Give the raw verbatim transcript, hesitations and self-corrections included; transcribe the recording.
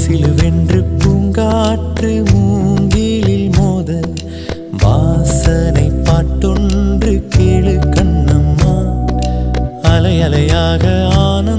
சிலுவென்று பூங்காற்று மூங்கிலில் மோத வாசனை பாட்டொன்று கேளு கண்ணம்மா. அலை அலையாக ஆன